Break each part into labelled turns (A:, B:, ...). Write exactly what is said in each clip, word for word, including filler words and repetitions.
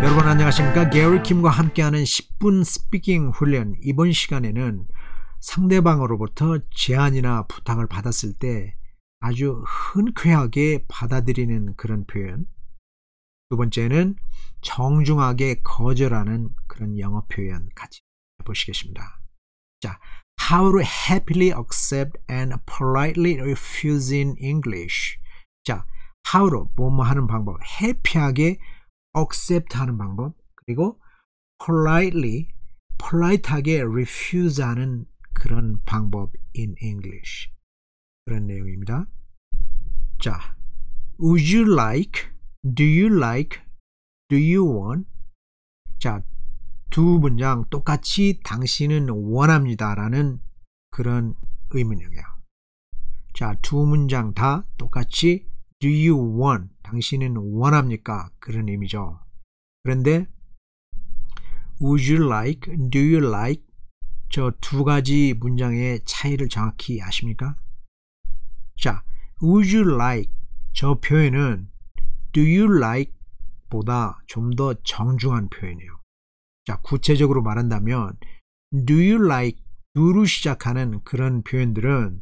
A: 여러분 안녕하십니까? 게리 킴과 함께하는 십 분 스피킹 훈련. 이번 시간에는 상대방으로부터 제안이나 부탁을 받았을 때 아주 흔쾌하게 받아들이는 그런 표현, 두 번째는 정중하게 거절하는 그런 영어 표현 같이 보시겠습니다. 자, how to happily accept and politely refuse in English. 자, how로 뭐뭐 하는 방법, 해피하게 accept 하는 방법, 그리고 politely, polite하게 refuse 하는 그런 방법 in English. 그런 내용입니다. 자, would you like, do you like, do you want? 자, 두 문장 똑같이 당신은 원합니다 라는 그런 의문형이에요. 자, 두 문장 다 똑같이 do you want, 당신은 원합니까? 그런 의미죠. 그런데 would you like, do you like, 저 두 가지 문장의 차이를 정확히 아십니까? 자, would you like, 저 표현은 do you like 보다 좀 더 정중한 표현이에요. 자, 구체적으로 말한다면 do you like, do로 시작하는 그런 표현들은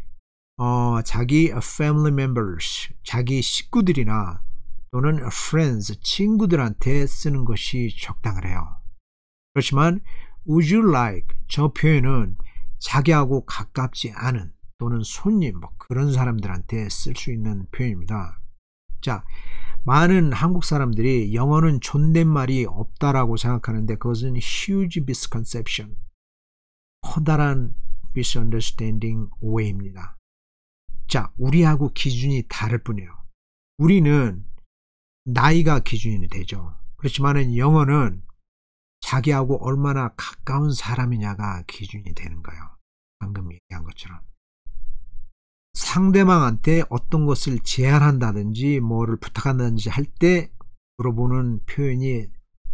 A: 어, 자기 family members, 자기 식구들이나 또는 friends, 친구들한테 쓰는 것이 적당해요. 그렇지만 would you like, 저 표현은 자기하고 가깝지 않은 또는 손님, 뭐 그런 사람들한테 쓸 수 있는 표현입니다. 자, 많은 한국 사람들이 영어는 존댓말이 없다라고 생각하는데 그것은 huge misconception, 커다란 misunderstanding, 오해입니다. 자, 우리하고 기준이 다를 뿐이에요. 우리는 나이가 기준이 되죠. 그렇지만 영어는 자기하고 얼마나 가까운 사람이냐가 기준이 되는 거예요. 방금 얘기한 것처럼. 상대방한테 어떤 것을 제안한다든지 뭐를 부탁한다든지 할 때 물어보는 표현이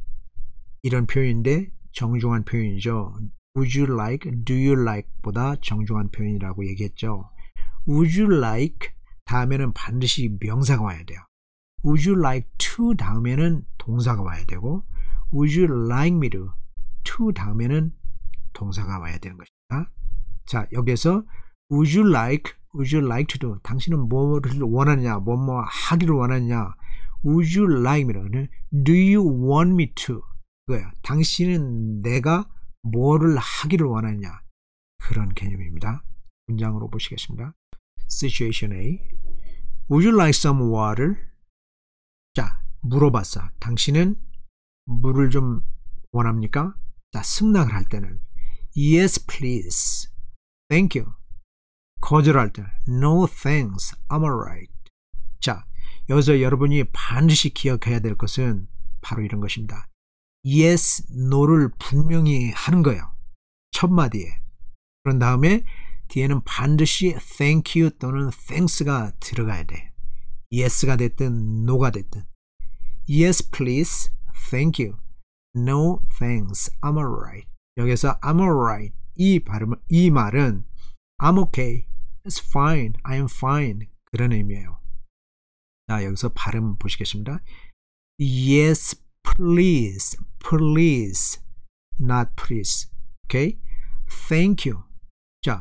A: 이런 표현인데 정중한 표현이죠. Would you like, do you like 보다 정중한 표현이라고 얘기했죠. Would you like 다음에는 반드시 명사가 와야 돼요. Would you like to 다음에는 동사가 와야 되고 Would you like me to, to 다음에는 동사가 와야 되는 것입니다. 자, 여기서 Would you like, Would you like to do, 당신은 뭐를 원하느냐, 뭐뭐 하기를 원하느냐. Would you like me to, Do you want me to, 그거예요. 당신은 내가 뭐를 하기를 원하느냐, 그런 개념입니다. 문장으로 보시겠습니다. Situation A, Would you like some water? 자, 물어봤어. 당신은 물을 좀 원합니까? 자, 승낙을 할 때는 Yes, please. Thank you. 거절할 때는 No, thanks. I'm alright. 자, 여기서 여러분이 반드시 기억해야 될 것은 바로 이런 것입니다. Yes, no를 분명히 하는 거예요. 첫 마디에. 그런 다음에 뒤에는 반드시 thank you 또는 thanks가 들어가야 돼. yes가 됐든 no가 됐든. Yes, please. Thank you. No, thanks. I'm alright. 여기서 I'm alright. 이 발음, 이 말은 I'm okay. It's fine. I'm fine. 그런 의미예요. 자, 여기서 발음 보시겠습니다. Yes, please. Please. Not please. Okay? Thank you. 자,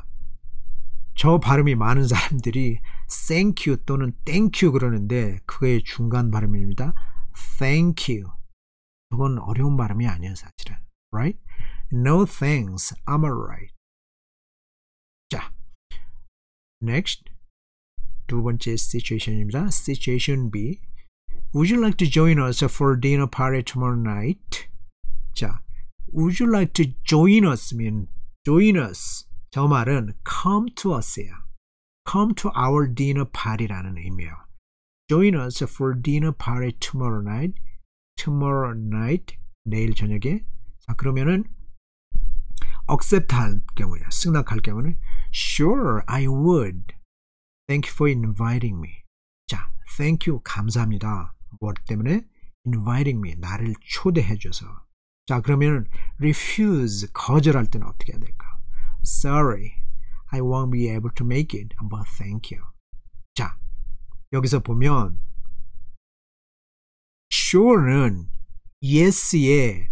A: 저 발음이 많은 사람들이 thank you 또는 thank you 그러는데 그거의 중간 발음입니다. Thank you. 그건 어려운 발음이 아니에요, 사실은. Right? No thanks. I'm alright. 자, next. 두 번째 situation입니다. Situation B. Would you like to join us for dinner party tomorrow night? 자, would you like to join us mean join us. 저 말은 come to us예요. Come to our dinner party라는 의미예요. Join us for dinner party tomorrow night. Tomorrow night, 내일 저녁에. 자, 그러면은 accept 할 경우에, 승낙할 경우는 Sure, I would. Thank you for inviting me. 자, thank you, 감사합니다. 뭐 때문에? Inviting me, 나를 초대해 줘서. 자, 그러면은 refuse, 거절할 때는 어떻게 해야 될까? Sorry, I won't be able to make it, but thank you. 자, 여기서 보면 sure는 yes의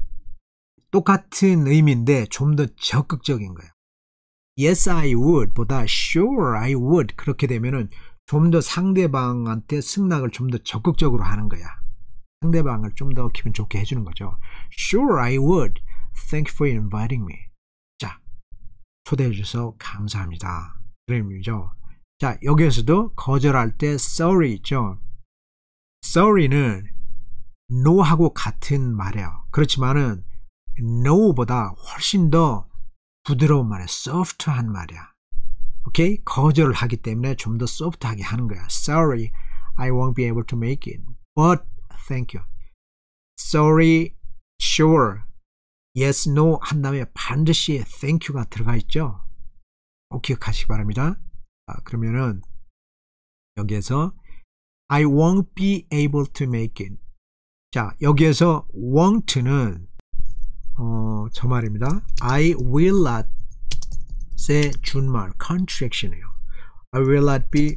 A: 똑같은 의미인데 좀 더 적극적인 거예요. Yes, I would 보다 Sure, I would 그렇게 되면은 좀 더 상대방한테 승낙을 좀 더 적극적으로 하는 거야. 상대방을 좀 더 기분 좋게 해주는 거죠. Sure, I would. Thank you for inviting me. 자, 초대해 주셔서 감사합니다. 그런 의미죠. 자, 여기에서도 거절할 때 sorry 있죠. sorry는 no하고 같은 말이에요. 그렇지만은 no보다 훨씬 더 부드러운 말이야. soft한 말이야. 오케이? 거절을 하기 때문에 좀 더 soft하게 하는 거야. Sorry, I won't be able to make it. But thank you. Sorry, sure, yes, no 한 다음에 반드시 thank you가 들어가 있죠. 꼭 기억하시기 바랍니다. 아, 그러면은 여기에서 I won't be able to make it. 자, 여기에서 won't는 어, 저 말입니다. I will not의 준말, contraction이에요. I will not be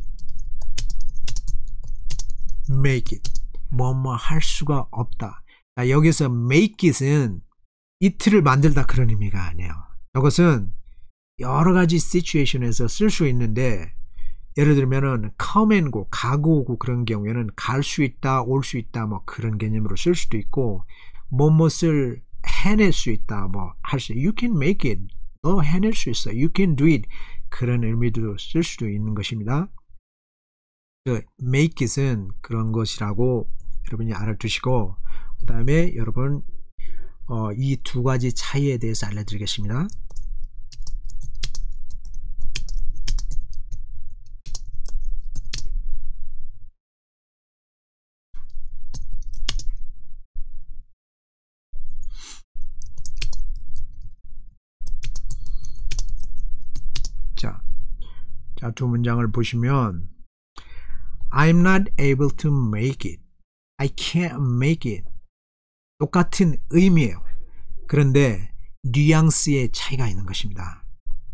A: make it. 뭐뭐 할 수가 없다. 자, 여기서 make it은 it를 만들다 그런 의미가 아니에요. 이것은 여러 가지 situation에서 쓸 수 있는데 예를 들면은 come and go, 가고 오고 그런 경우에는 갈 수 있다, 올 수 있다 뭐 그런 개념으로 쓸 수도 있고 뭐뭇을 해낼 수 있다 뭐 할 수 you can make it 너 해낼 수 있어 you can do it 그런 의미도 쓸 수도 있는 것입니다. 그 make it은 그런 것이라고 여러분이 알아두시고 그 다음에 여러분 어, 이 두 가지 차이에 대해서 알려드리겠습니다. 자, 자, 두 문장을 보시면 I'm not able to make it. I can't make it. 똑같은 의미예요. 그런데 뉘앙스의 차이가 있는 것입니다.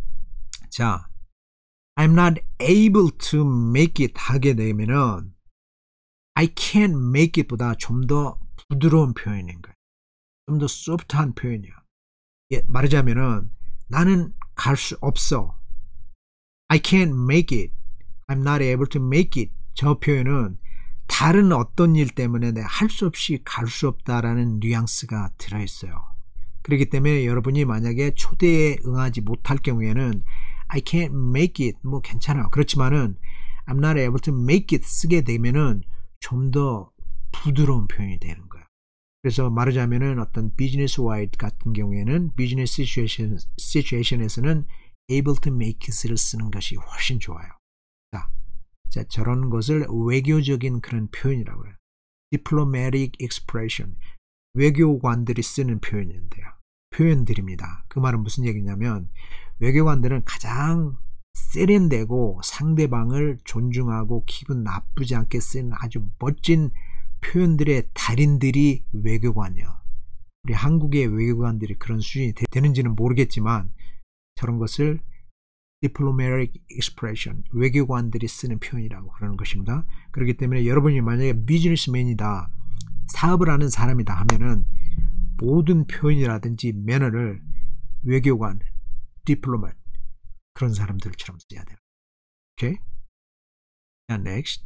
A: 자, I'm not able to make it 하게 되면은 I can't make it 보다 좀 더 부드러운 표현인 거예요. 좀 더 소프트한 표현이야. 예, 말하자면은 나는 갈 수 없어. I can't make it. I'm not able to make it. 저 표현은 다른 어떤 일 때문에 내가 할 수 없이 갈 수 없다라는 뉘앙스가 들어있어요. 그렇기 때문에 여러분이 만약에 초대에 응하지 못할 경우에는 I can't make it 뭐 괜찮아요. 그렇지만은 I'm not able to make it 쓰게 되면은 좀 더 부드러운 표현이 되는 거예요. 그래서 말하자면은 어떤 비즈니스 와이드 같은 경우에는 비즈니스 시츄에이션, 시츄에이션에서는 able to make it을 쓰는 것이 훨씬 좋아요. 자, 자, 저런 것을 외교적인 그런 표현이라고 해요. diplomatic expression. 외교관들이 쓰는 표현인데요. 표현들입니다. 그 말은 무슨 얘기냐면 외교관들은 가장 세련되고 상대방을 존중하고 기분 나쁘지 않게 쓰는 아주 멋진 표현들의 달인들이 외교관이요. 우리 한국의 외교관들이 그런 수준이 되는지는 모르겠지만 저런 것을 diplomatic expression, 외교관들이 쓰는 표현이라고 그러는 것입니다. 그렇기 때문에 여러분이 만약에 비즈니스맨이다, 사업을 하는 사람이다 하면은 모든 표현이라든지 매너를 외교관, diplomat 그런 사람들처럼 써야 돼요. 오케이? And next,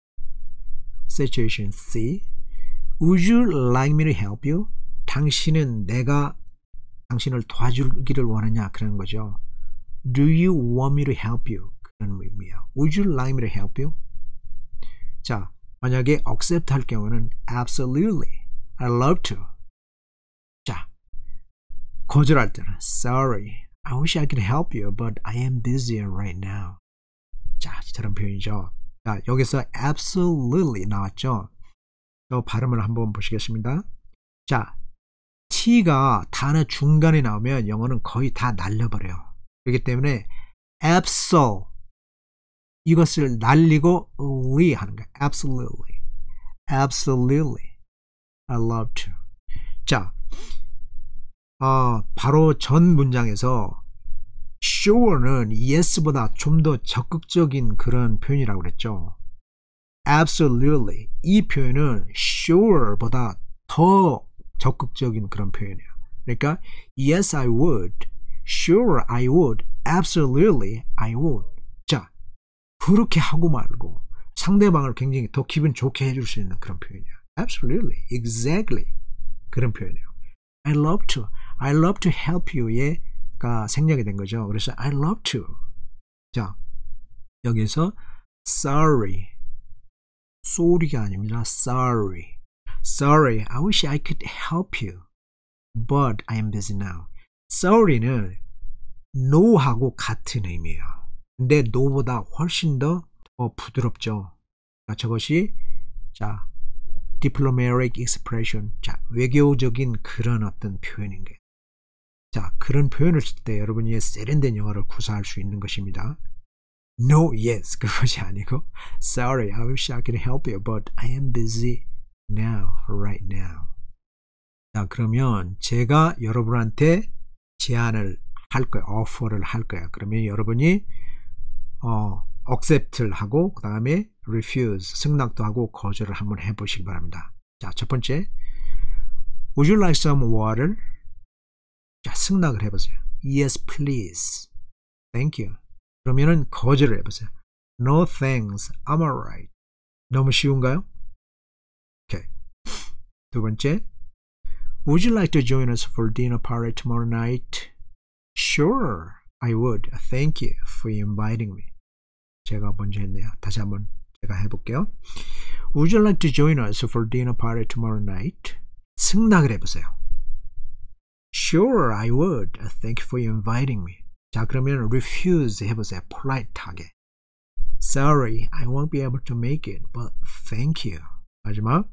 A: situation C. Would you like me to help you? 당신은 내가 당신을 도와주기를 원하냐 그런 거죠. Do you want me to help you? 그런 의미예요. Would you like me to help you? 자, 만약에 accept 할 경우는 absolutely, I'd love to. 자, 거절할 때는 sorry, I wish I could help you, but I am busy right now. 자, 저런 표현이죠. 자, 여기서 absolutely 나왔죠. 저 발음을 한번 보시겠습니다. 자, t가 단어 중간에 나오면 영어는 거의 다 날려버려요. 그렇기 때문에 absol 이것을 날리고 ly 하는 거예요. absolutely, absolutely, I love to. 자, 어, 바로 전 문장에서 sure는 yes보다 좀 더 적극적인 그런 표현이라고 그랬죠. absolutely 이 표현은 sure보다 더 적극적인 그런 표현이에요. 그러니까 yes, I would. Sure, I would. Absolutely, I would. 자, 그렇게 하고 말고 상대방을 굉장히 더 기분 좋게 해줄 수 있는 그런 표현이야. Absolutely, exactly. 그런 표현이에요. I love to. I love to help you가 생략이 된 거죠. 그래서 I love to. 자, 여기서 sorry. sorry가 아닙니다. sorry. Sorry, I wish I could help you. But I am busy now. Sorry는 no하고 같은 의미예요. 근데 no보다 훨씬 더, 더 부드럽죠. 자, 저것이 자 diplomatic expression, 자 외교적인 그런 어떤 표현인 거예요. 자 그런 표현을 쓸 때 여러분이 세련된 영어를 구사할 수 있는 것입니다. No, yes 그것이 아니고 Sorry, I wish I could help you, but I am busy now, right now. 자 그러면 제가 여러분한테 제안을 할 거예요. offer를 할 거예요. 그러면 여러분이 어, accept를 하고 그 다음에 refuse, 승낙도 하고 거절을 한번 해보시기 바랍니다. 자, 첫 번째 Would you like some water? 자, 승낙을 해보세요. Yes, please. Thank you. 그러면은 거절을 해보세요. No, thanks. I'm alright. 너무 쉬운가요? 오케이. 두 번째 Would you like to join us for dinner party tomorrow night? Sure, I would. Thank you for inviting me. 제가 먼저 했네요. 다시 한번 제가 해볼게요. Would you like to join us for dinner party tomorrow night? 승낙을 해보세요. Sure, I would. Thank you for inviting me. 자, 그러면 refuse 해보세요. polite하게. Sorry, I won't be able to make it, but thank you. 마지막.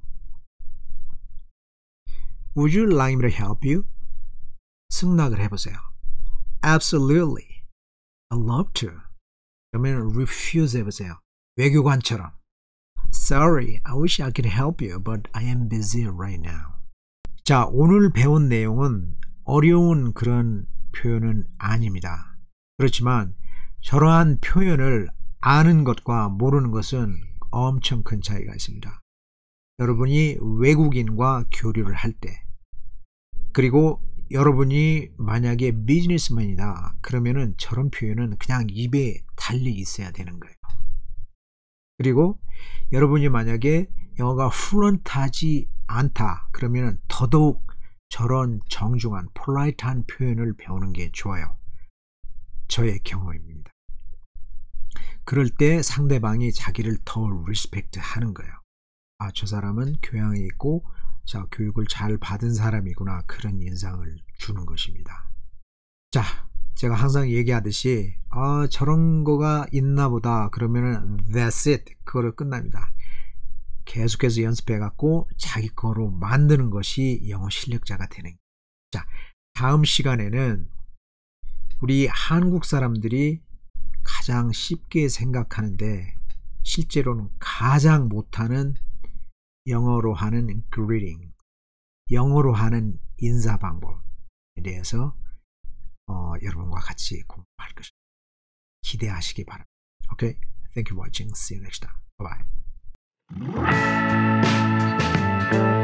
A: Would you like me to help you? 승낙을 해보세요. Absolutely. I'd love to. 그러면 refuse 해보세요. 외교관처럼. Sorry, I wish I could help you, but I am busy right now. 자, 오늘 배운 내용은 어려운 그런 표현은 아닙니다. 그렇지만 저러한 표현을 아는 것과 모르는 것은 엄청 큰 차이가 있습니다. 여러분이 외국인과 교류를 할 때, 그리고 여러분이 만약에 비즈니스맨이다 그러면은 저런 표현은 그냥 입에 달리 있어야 되는 거예요. 그리고 여러분이 만약에 영어가 플루언트하지 않다 그러면은 더더욱 저런 정중한 폴라이트한 표현을 배우는 게 좋아요. 저의 경험입니다. 그럴 때 상대방이 자기를 더 리스펙트 하는 거예요. 아, 저 사람은 교양이 있고 자, 교육을 잘 받은 사람이구나 그런 인상을 주는 것입니다. 자, 제가 항상 얘기하듯이 아, 저런 거가 있나 보다 그러면은 that's it 그거로 끝납니다. 계속해서 연습해 갖고 자기 거로 만드는 것이 영어 실력자가 되는 거예요. 자, 다음 시간에는 우리 한국 사람들이 가장 쉽게 생각하는데 실제로는 가장 못하는 영어로 하는 greeting, 영어로 하는 인사 방법에 대해서 어, 여러분과 같이 공부할 것입니다. 기대하시기 바랍니다. Okay? Thank you for watching. See you next time. Bye bye.